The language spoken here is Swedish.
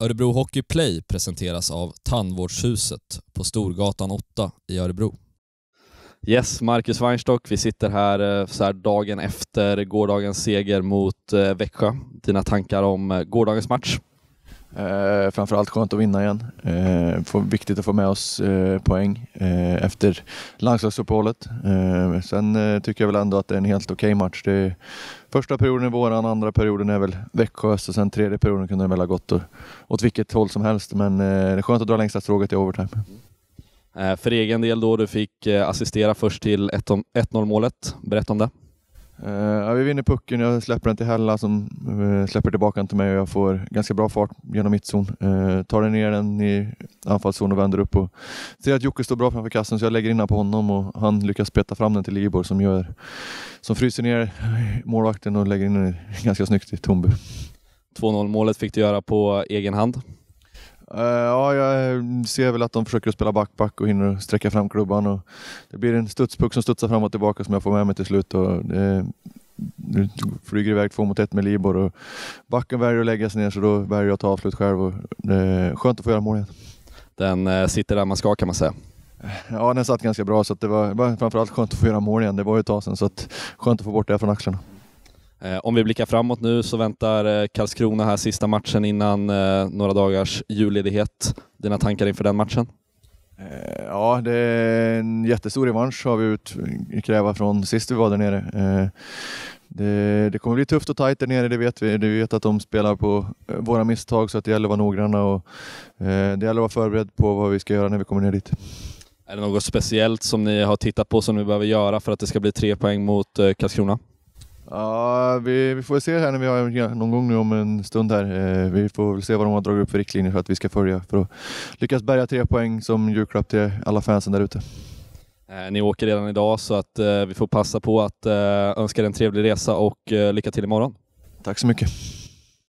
Örebro Hockey Play presenteras av Tandvårdshuset på Storgatan 8 i Örebro. Yes, Marcus Weinstock, vi sitter här så här dagen efter gårdagens seger mot Växjö. Dina tankar om gårdagens match? Framförallt skönt att vinna igen. Viktigt att få med oss poäng efter landslagsuppehållet. Sen tycker jag väl ändå att det är en helt okej match. Det är första perioden är våran, andra perioden är väl Växjös och sen tredje perioden kunde det väl ha gått åt vilket håll som helst. Men det är skönt att dra längsta strået i overtime. För egen del då, du fick assistera först till 1-0 målet. Berätta om det. Vi vinner pucken, jag släpper den till Hella som släpper tillbaka den till mig och jag får ganska bra fart genom mittzon. Tar den ner den i anfallszon och vänder upp och ser att Jocke står bra framför kassen så jag lägger in på honom och han lyckas peta fram den till Libor som fryser ner målvakten och lägger in den ganska snyggt i Tombu. 2-0 målet fick du göra på egen hand. Ja, jag ser väl att de försöker spela back och hinner sträcka fram klubban och det blir en studspuck som studsar fram och tillbaka som jag får med mig till slut och det flyger iväg 2-1 med Libor och backen väljer att lägga sig ner så då väljer jag att ta avslut själv och det är skönt att få göra mål igen. Den sitter där man ska, kan man säga. Ja, den satt ganska bra så att det var framförallt skönt att få göra mål igen. Det var ju ett tag sedan så att skönt att få bort det från axlarna. Om vi blickar framåt nu så väntar Karlskrona här sista matchen innan några dagars julledighet. Dina tankar inför den matchen? Ja, det är en jättestor revansch har vi kräva från sist vi var där nere. Det kommer bli tufft och tajt där nere, det vet vi. Vi vet att de spelar på våra misstag så att det gäller att vara noggranna och det gäller att vara förberedd på vad vi ska göra när vi kommer ner dit. Är det något speciellt som ni har tittat på som ni behöver göra för att det ska bli 3 poäng mot Karlskrona? Ja, vi får se här när vi har någon gång nu om en stund här. Vi får se vad de har dragit upp för riktlinjer för att vi ska följa för att lyckas bärga 3 poäng som julklapp till alla fansen där ute. Ni åker redan idag så att vi får passa på att önska er en trevlig resa och lycka till imorgon. Tack så mycket.